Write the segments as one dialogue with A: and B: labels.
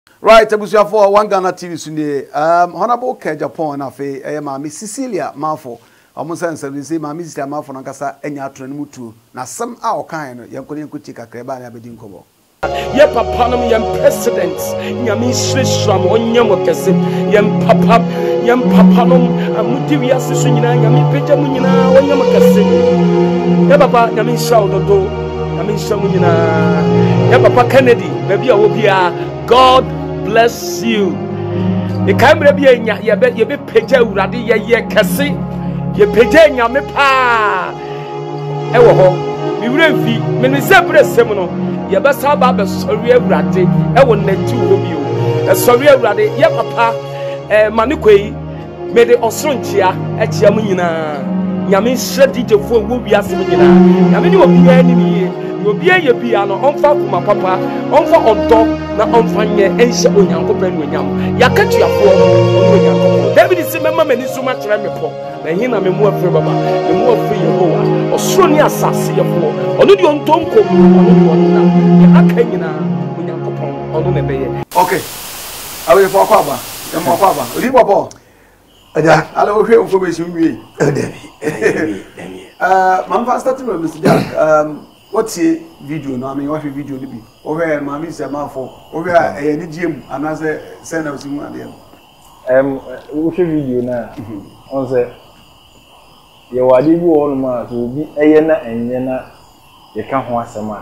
A: Right, Abusia for One Ghana TV Sunday. Honorable Ke Japan na fe Mami Cecilia Mafo. Almost and say Mami Cecilia Mafo Nankasa enya atron mutu. Na some our kind yankoni nkuti kakreba na abedin kobo.
B: Ye papa no yem president nyame hwehwam onyam okese yem papa no amudi wiase so nyina nyame pagya mu nyina onyam okese ye papa nyame hwa ododo nyame hwa mu nyina ye papa Kennedy baby a wo bia God bless you the camera bia nya ye be pagya urade ye kese ye pagya nyame pa e wo ho mi wura fi me ne sebre sem no ye besa ba be sori awurade e wo nati wo bio e sori awurade ye papa manekwei me de osronchia e chia mu nyina nyame hye dijefo wo wiase mu nyina nyame ni obi ani ni obi ye bia no onfa kuma papa onfa odo na onfa nye enhye onyankopɛ no nyam yakatuafo ono onyankopɔ David se mema mani so ma kyerɛ me po na hina me mu afre baba me mu afre Yehowa osoro ni asase yefo ono di ontonko ono di onina ya aka nyina onyankopɔ ono ne beye
A: okay awe fo kwaba ya mo kwaba odi bobo aja ala wo hwe information wi man fa start to Mr. Jack what's the video no I mean what video ni bi o hwe Mami Cecilia Mafo o hwe e ni giem anase send us mu ade
C: wo hwe video na on say ye wade bi wo no ma so bi eye na enye na ye ka ho asema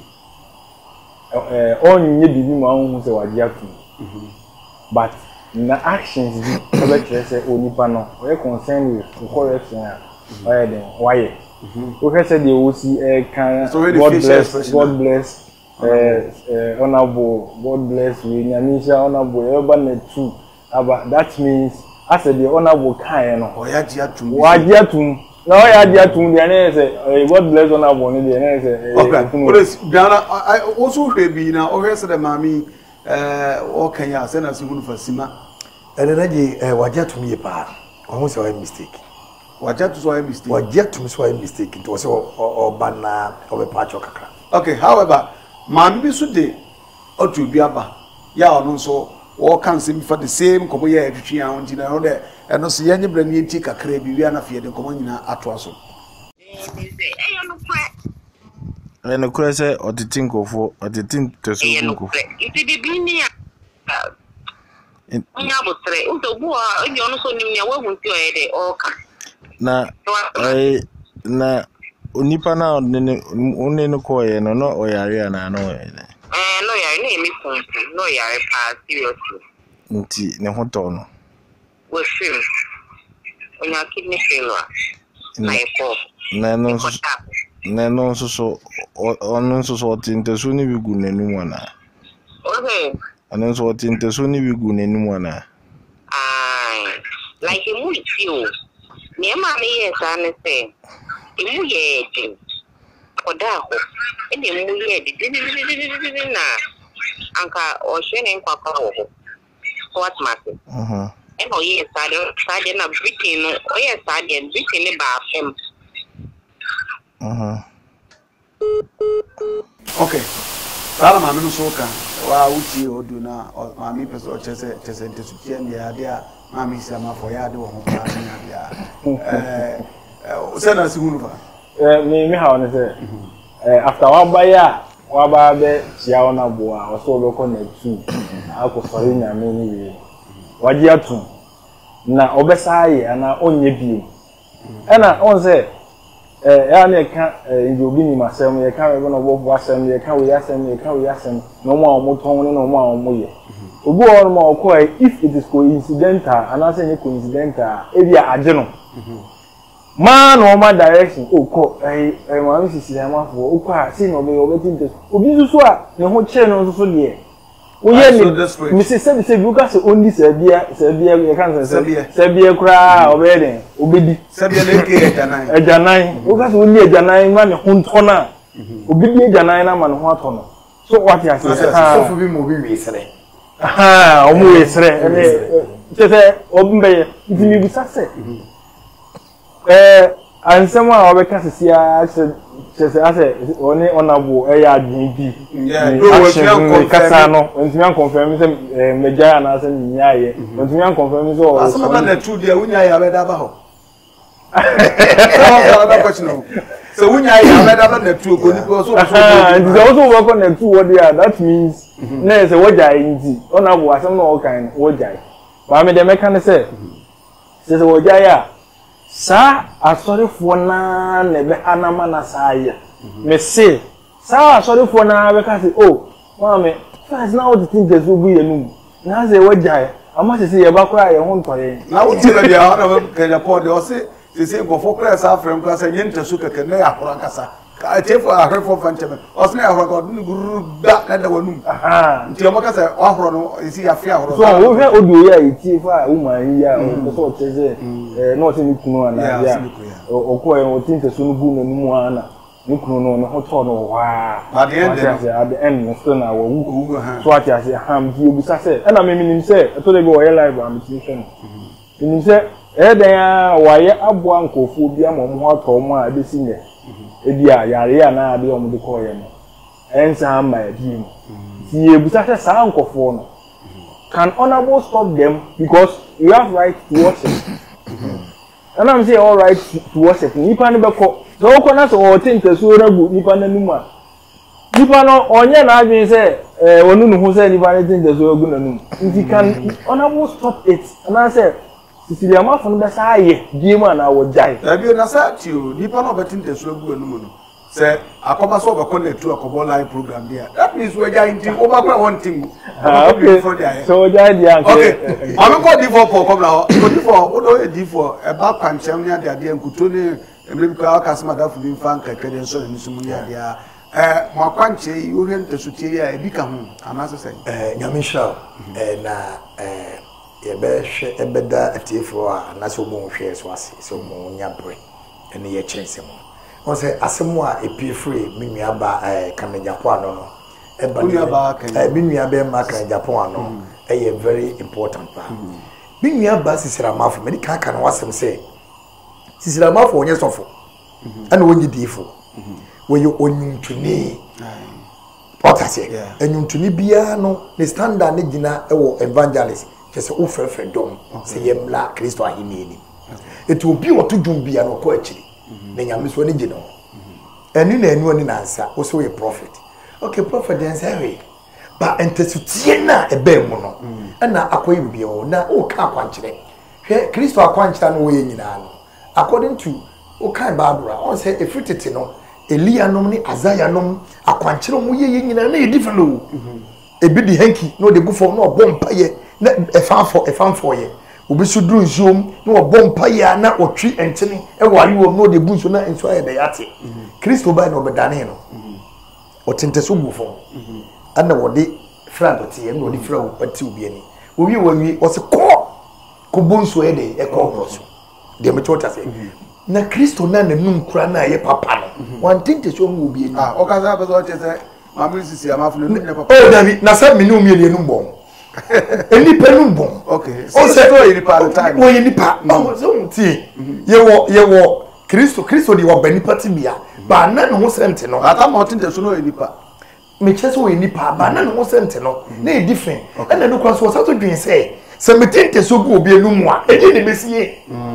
C: onye bi ni ma hu se wade afu but na actions bi e be kire se onipa no we concern with correction why then why we said they will see God bless honorable God bless we nyamisha honorable everybody too but that means I said the honorable kind no wajiatum na wajiatum dey na say God bless honorable ni dey na say
A: okay Ghana also be na o say the Mami o Kenya say na sihunu fasima
D: elenaji wajiatum ye pa o say why mistake
A: Wajatu so a mistake.
D: Wajatu so a mistake. It was or banna of a patch of kakra.
A: Okay, however, Mami bi so de otu biaba. Ya ono so all can seem for the same komo ye etwetwe an ntina no de eno so ye nyebra ni enti kakra bi wi na fie de komo nyina ato aso.
E: Eno kure se otitin kofo otitin teso kofo.
F: Iti bibi ni onya botre uto buo onye ono so nimnya wa hunti oyede oka
E: na onipa na onene ko ye no oyare ana no ye
F: no yare na emi fun no yare pa seriously
E: nti ne hoto no
F: we feel onya kidney failure na eko
E: na no so ono so tintesu ni bigu nenu ana
F: okay
E: ana so tintesu ni bigu nenu ana
F: like emu feel Nema me yes ane say emu ye din oda ho ene emu ye di na anka o hwene nkwakwa ho what matter eno ye sade na britain no o ye sade britain ne ba afem
A: Okay, sala Mami no so ka wa uti odu na Mami peso chese ntesu tie mbia ade a Mami Cecilia Mafo ya de wo ho pa na bia se na sihunu fa
C: me ha on say after wa ba be chia ona bo a so be ko na tu akofari nyame ni wi waji atu na obesaaye ana onye bio na on say ya na ka njobi ni masem ye ka we no bo asem ye ka we asem no mo ton ni no mo ye obi o ma okọ if it is coincidental and I say coincidental area age no man o ma direction okọ Mami Cecilia Mafo okọ a say no be obetin obi so a ne ho che no so de wo ye ni mi se buka se only se bia ye kan se bia kura obeden obedi
A: se bia le ke
C: ejanan wo ka se only ejanan ma ne ho ntona obi di ejanan na ma ne ho atono so what you say
D: so for be mo bi wi sere
C: omo yesre tete obimbe ntimi bisase ansema obeka sesia just I say only honorable ARDB.
A: Yeah,
C: Casano, and to confirm Major and as in Yaye, and to confirm so.
A: As some of the two dear when I have about. Another question. So when I have about the two,
C: and also work on the two what they are. That means there's a Wajai in the honorable as some all kind Wajai. But I mean, the mechanic says, Wajaya. Sa asori fona nebe anama na saya me say sa asori fona be ka say oh mama first now the thing just go yenu na say wajai ama say ye ba kwa ye ho ntoye
A: na wo ti be dia na ke report o say go for class afrem ka say yenta su keke na akora kasa ka chefo ahwefo fancheme o say ahwefo ko guru da na da wanum aha nti o maka say ahwro no isi afia ahwro
C: so wo hwe odu ya iti fa woman ya o so teze no say ni kunu ana ya o ko e o tinte so no bu na numu ana ni kunu no ho to no wa
A: at
C: the end no still na wo so ati ase ham ji obusa say na me minim say to dey go live am tintion minim say dan wa ye aboa nkofo bi amom ho ato mo a be sinye edia yare ya na ade omo de ko ye no ensa ma edi ti ebusa say sa nkofo no can honorable stop them because you have right to worship and I'm saying all right to worship nipa ne beko so ko na so o think so ragu nipa na numa nipa no onye na adwen say onu nu ho say nipa ne think so ragu na num nti can honorable stop it and I say Sisilia ma fun be sa ye die ma na wo jai
A: da bi na sa ti o nipa no be think so ragu na num no say akoba so be connect to akobo live program there that means we jai nti o ba kwa one thing
C: okay so jai dia
A: okay I'm go D4 for come now go D4 o do D4 e ba kwanchem ne ade nkuto ne emre bi ka kasma da fu bi fan kakere so ne sumu ne ade mo akwanche yi o hwente so tie ya e bi ka ho anase say
D: nyamisha na ye be hwe ebeda atiefo a anase omo hwe so ase so mo nyabre ene ye chense mo on say asemo a epie free minua ba kan Japan no eba minua ba ma kan Japan no e very important pa minua ba sisira mafo me kan kan wasem say sisira mafo onye sofo ana wonyi difo woye onyuntuni potase enyuntuni bia no ne standard ne gina ewo evangelist kese ofrefre dom se yemla Kristo ahini ni eti obi otudum bia no ko akiri na nyame so ne gina eni na enu ani nansa wo so ye prophet okay prophet den say ba entesutie na ebe mu no na akoyi bibia o na o ka akwankyere hwe Kristo akwankyere no wo ye nyina no according to o kan Bible on say efitete no Elia nom ni Azaya nom akwankyere mu ye nyina na e different o ebi di hanki no de gufo no bompa ye na efamfo ye obi so duru nsuom na bompa ye na otwi entene e ware wo no de bu nso na nso aye de yate Kristo ba na obedane no otente so gufo ana wode fraboti ye no de fra opati obi ani obi wanwi o se ko bonso ye de e ko proso de me chota se na Kristo na nanum kura na ye papa no wan tinte so mu obi ani
A: o ka za be so chese mamri sisi amafu no ne papa
D: oh David na sa menu mi enu bon eni penu bon
A: okay
D: o se
A: to ye pa time
D: o ye nipa o so nti ye wo Kristo di wo bani pati bia ba na no sente no
A: ata mo tinte so no ye nipa
D: me chese o ye nipa ba na no sente no na e different na no kwa so sa to dwen se me tinte so go obi enu mu a e dey ne besie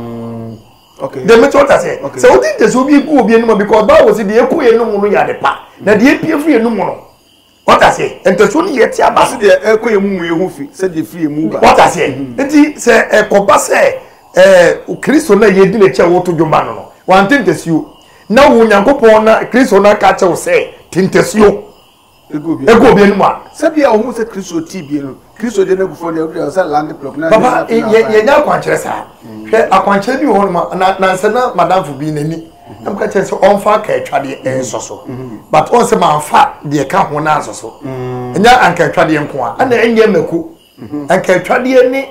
A: okay
D: the method say so o tinte so bi go obi enu mu because ba wo se de eku enu mu no ya de pa na de epie free enu mu no what I say enteso ni yeti aba
A: se de eku emu ye hu fi se de free emu ba
D: what I say enti se ekoba se Kristo na ye di le che wo to dwoma no wan tintesio na wo Nyankopon na Kristo na ka che wo se tintesio ego bi enu ma
A: se bia o hu se Kristo ti bi no Kristo de na gufo de o se land block na
D: baba ye nya kwanchere sa hwe akwanchere bi ho na se na madam fu bi nani am ka che se on fa ka etwade ensoso but on se man fa de ka ho na asoso nya anka etwade nko a na enye maku anka etwade ni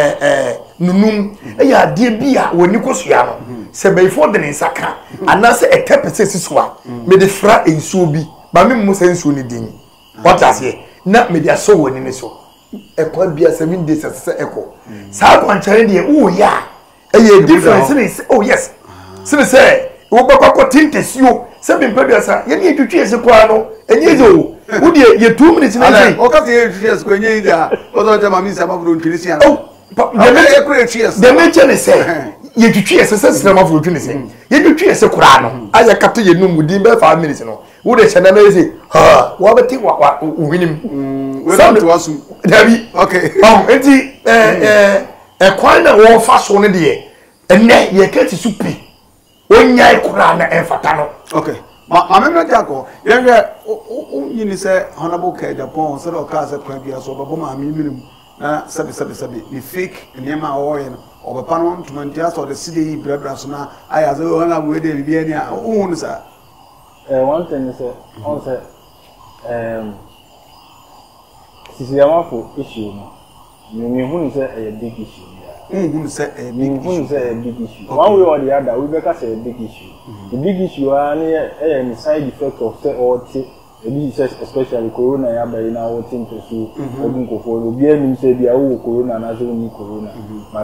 D: nunum ya de bia woni kosua no se before the nsaka ana se ekepese siswa me de fra ensuo bi ba me mo se ensuo ni din what I say na me de aso woni ni so ekwa bia 7 days se eko sa kwanchere de o ya eye difference ni oh yes se wo bakwa tintesio se bi mpedasa ye ne twetwe se kwa no enye ze o wo de ye 2 minutes na say
A: o ka se ye twetwe se kwa enye ide a o do je mami se amafro ntwiri si ana
D: de me e kure twetwe se de me che ne se ye twetwe se se se amafro twetwe se ye twetwe se kura no aya kapto ye num di be 5 minutes no wo de che na na say ha wo beti wa winim
A: we don't to assume
D: dabi
A: okay
D: enti kwan na wo fa so ne de enne ye kati supi onya ikura na enfata no
A: okay ma me jako yenga yini se honorable ke Japan so do ka se kwan bia so babo ma mi minim na sabi ni fake niema oye no obepa no ntumantia so de sidi brebra so na aya so honorable we de bia ni a ohun sa
C: one thing is on say Sisiamafo issue no me hu say a big issue
A: say a
C: big issue one way or the other we better say a big issue the big issue any side effect of say or especially corona ya by na what think to odun ko for obi anim say bia wo corona na so ni corona but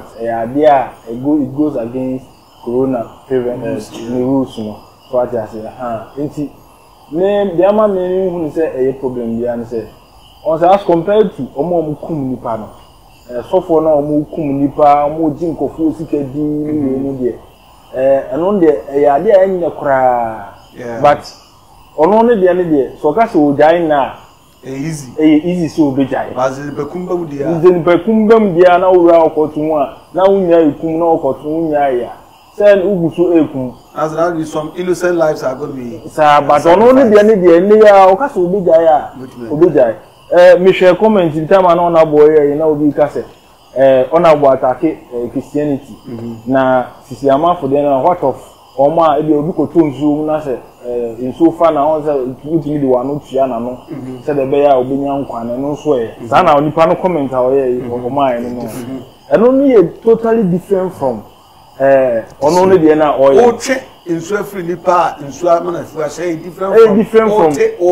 C: it goes against corona prevention rules no so I say nti me dia ma me hu say a problem bia no say on say as compared to omo kum nipa no sofo na omo kum nipa omo jinkofo sika di ni de eno de ya de anya kura but ono ne de so ka se ojai na easy so be jai
A: bazin bekumba mudia
C: izin bekumba mudia na wura okotu a na unya ikum na okotu unya ya sen uguso ekum
A: as now some innocent lives are going to be
C: sa but ono ne de ni ya o ka se obi jai a obi jai me share comment in time na boy na obi ka se ona bo attack Christianity na Sisiamafo dey na what of oma e be obi ko tonzu na se in so far na on say utimi de wano tua na no se de be ya obi nya nkwa na no so sa na onipa no comment a oye oma no eno no totally different from ono ne de na oye
A: oche insu afri nipa insu amana fu say different
C: from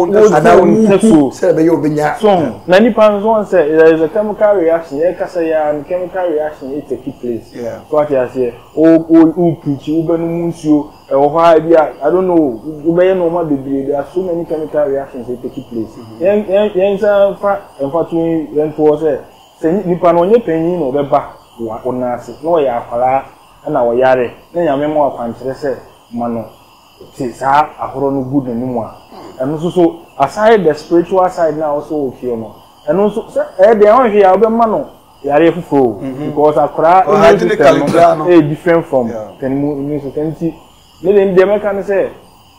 D: so se be yo benya
C: so na nipa no say there is a chemical reaction e ka say ya chemical reaction it take place so what you say o preach u benu munsuo e wo ha bia I don't know u be no ma bebre there are so many chemical reactions that take place yen sa fa tu yen to say nipa no nye panyin no be ba wa onase no ya akwara na wo yare na nyame mo akwankyere say mano sa ahoro no good ni mu a eno so aside the spiritual side now also okay no eno so de an hwe ya obema no yare fufo because akora different from can mu so kanti me dem meka ne say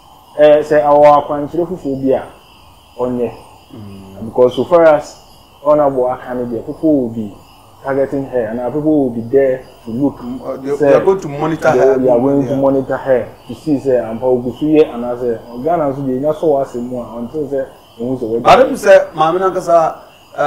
C: awa akwankyere fufo bi a onye because so far as honorable akane there people will be targeting her and people will be there to look
A: they are going to monitor her
C: they are going to monitor her to see say ampa ogusuye and as Ghana so dey na so wase mu until say who so
A: I don't say mama na kasa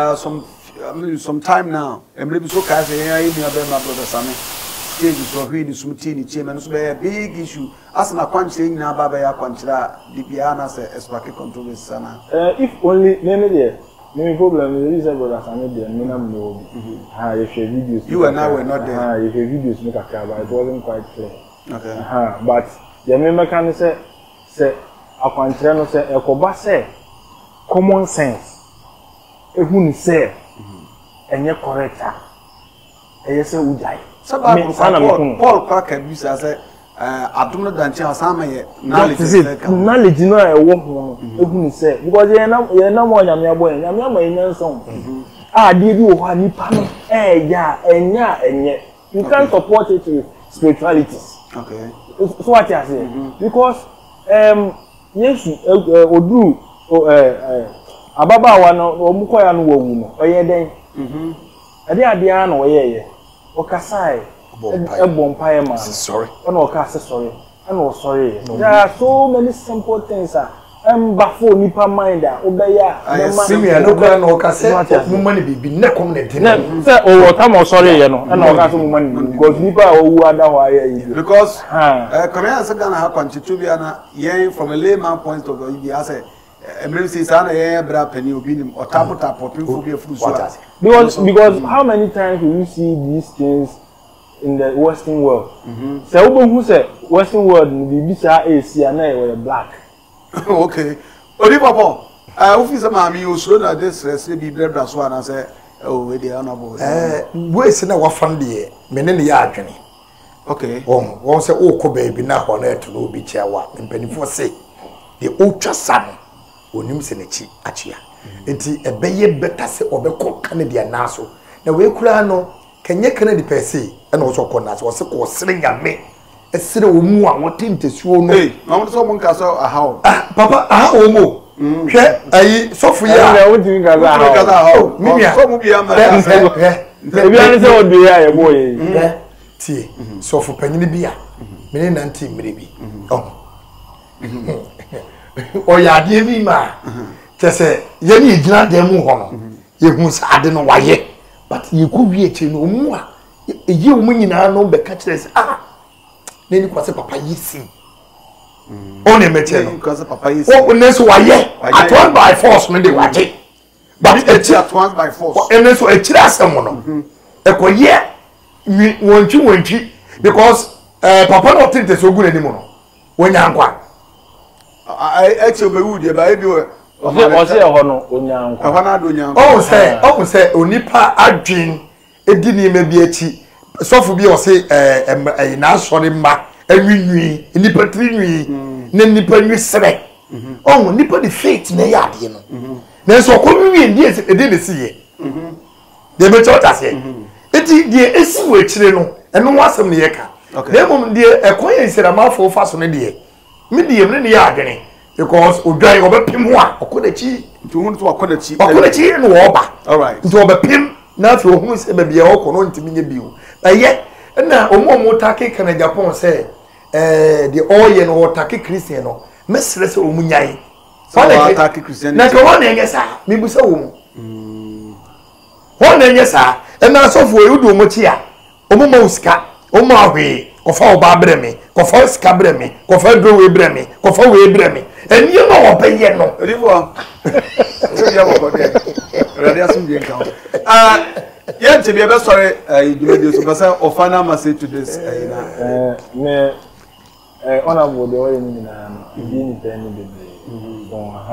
A: some time now emre bi so ka say ya yi na be ma brother Sami stage so hwi ni sumti ni chema no so be big issue as na kwanchire nyina baba ya kwanchira dibia na say espake controversy sana
C: if only name there no problem is brother Sami there me na no if your videos
A: you and I were not there
C: if your videos make akaba it wasn't quite clear
A: okay
C: but the me can say akwanchire no say ekoba say common sense ehun say enye correct eye say ujai Paul
A: Kwaka bisa say adumno danchi asama ye
C: knowledge no e wo ho ehun say because ye na mo nyame abo nyame ama enyanson de bi wo ha nipa no ya enye you can't support it with spiritualities
A: okay
C: so what you say because yesu oduru ababawa no omukoya no wawu no oye den ade na oye okasai ebompae ma
D: sorry
C: ona okase sorry ana o sorry there are so many simple things bafo nipa mind obeya
D: simi no kwa no okase mu mani bibi ne kom ne tin
C: say o ta mo sorry ye no ana okase mu mani because nipa owu ada ho aye
A: because come here say Ghana ha kwanchitu bia na yen from a layman point of view I say emergency sana ye bra pani obi nim otapota popin be full so
C: because how many times do you see these things in the western world say who say western world ni bi sa AC na e black
A: Okay. Odi papa. Ufi say maami you slow na this stress be brother so na say oh we dey honorable.
D: We say na wa fan de me ne ya adwene.
A: Okay.
D: Won say o ko baby na ho na eto no bi chiawa. Mpanifo say the ultra sun onim se nechi achia. Enti ebeye better say obekọ Canada na so. Na we kura no kenye Canada per se e na wo so kọ na so wo se ko sere nyame. Esere omu a wote ntesuo no.
A: Hey, na mo so mo nka so aha.
D: Papa aha omo. Hwe ayi sofu ya.
C: Na wo timi kaza aha.
D: Mimia.
A: So mo bia ma.
C: Ebi an se odu ya ye boye.
D: Tie. Sofu panyini bia. Mene nanti mire bi. O ya de bi ma. Tese ye ni gina dem ho no. Ye hu sa ade no waye. But ye ku wie che no omu a. Eyi omu nyina no be ka kire se neni kwase papa yisi on e meche no
A: kwase papa yisi
D: o neso waye at once by force no dey waje but
A: at once by force
D: neso ekira asem no ekoye wonchi because papa no think so good anymore no wonya nkwa
A: eche be wood e ba ebi
C: o se ho no onya nkwa
A: ahwa na do nya nkwa
D: o se onipa adwin edi ni me bi achi sofu bi o se na sori ma enwi nipa trinwi ne nipa nwi sere nipa the faith na ya ade no na so ko nwi ndi ede de siye de be chota se eti de esi wo chire no eno wasem ne yeka na mum de ekoye nsira mafo fa so ne de me de yem ne ya adwene because odwan obepim ho a okodachi
A: ntu hu ntu okodachi
D: no oba
A: all right
D: ntu obepim na fi ohun se bebia okono ntimi nye biu aye na omo take kana Japan say the oil no take Christian no mesre se omunyai
A: so take Christian
D: na ko wona enye sa mi bu se wo wona enye sa na so fo yudu omochi a omo ma usika omo ahwe ko fa oba breme ko fa usika breme ko fa do we breme ko fa we breme eni no obeye no
A: rifo so ya bo ko de ready asum bien kan yeah, to be a sorry, you do this because of final message to this.
C: Me, honorable, the way in penny baby.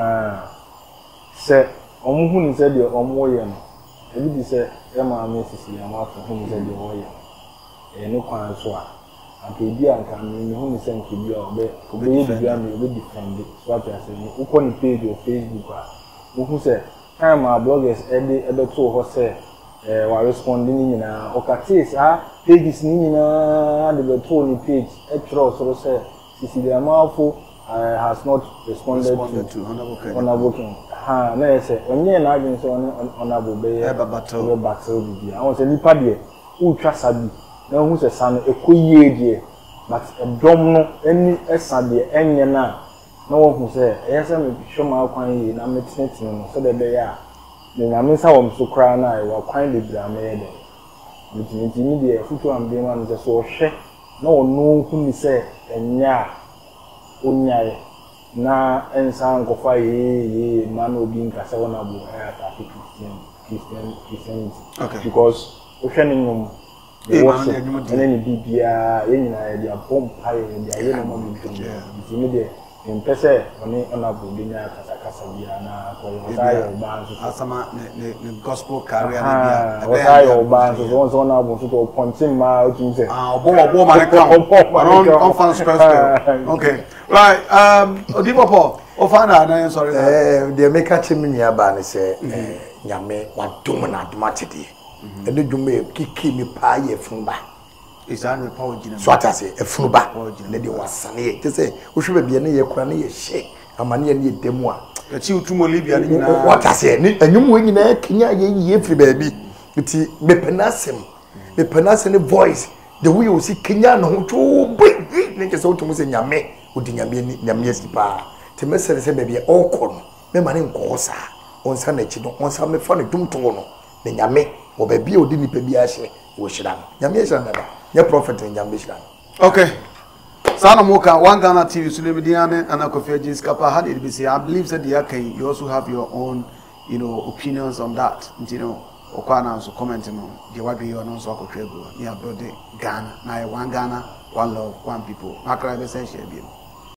C: Say, who said your own way, and you say, Emma, Mrs. Yama, whom said your way. No quan soa. And to be and come in whom sent to be or be the Grammy will defend it. What I say, who can page your Facebook? Who said, I'm a bloggers, Eddie, told her, say. Wa responding na okatis pages ni na the beto page so say Cecilia Mafo has not responded to honorable king na say onye na adwin so honorable be battle bibia I want say nipa de utwa sabi na hu say san ekoyie de but edom no eni esa de enye na wo hu say eyesa me hwema kwan yi na metinetine no so de be ya the Namisa was so crying, I was quite the drama. Which media, Futu and Beman is so share. No, whom say, and ya, unya, na, and sound of fire, ye, man will be in Casavanabo, Christian.
A: Okay.
C: Because Oceanium, and any BPR, any idea, bomb pie, and the idea media. In Pese, only honorable dinner, Casabia,
A: Asama, the gospel carrier,
C: Otayo Bands, was honorable to Pontim,
A: okay, right, Odipopo, Ofana, sorry,
D: the American Chimney Ban say, Yame, one dominant matity, and the Jume, Kiki me pie from back.
A: Is an apology.
D: So what I say, a fuba, lady was sunny to say, we should be a cranny shake, a money and ye demois.
A: That you to Libya,
D: what I say, and you wing in a Kenya, ye free baby, but he be penasim voice, the way you see Kenya, no, to bring niggas out to Mr. Yame, who did Yamiesi pa. To Mr. say, baby, all corn, me man in Corsa, on Sunday, on some funny doom to one, the Yame, or baby, or didn't be a shame, we should have Yamiesa. Your prophet in Yambishland.
A: Okay. Sana Moka, one Ghana TV, Sulemidiane, and Akofejis Kappa had it be I believe that you also have your own, opinions on that. Okwana so commenting on the what we are also Ghana. Now one Ghana, one love, one people. Makra be say